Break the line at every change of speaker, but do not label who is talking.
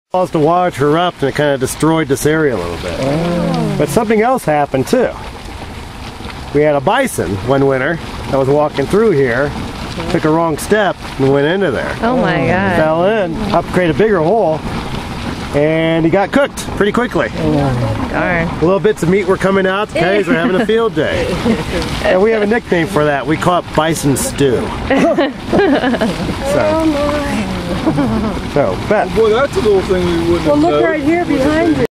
Caused the water to erupt, and it kind of destroyed this area a little bit. But something else happened too. We had a bison one winter that was walking through here, took a wrong step and went into there.
Oh my God.
Fell in, helped create a bigger hole, and he got cooked pretty quickly.
Darn.
Little bits of meat were coming out. The guys were having a field day. And we have a nickname for that. We call it Bison Stew. So, Beth.
Boy, that's a little thing we wouldn't have
Well, look
known.
right here behind you.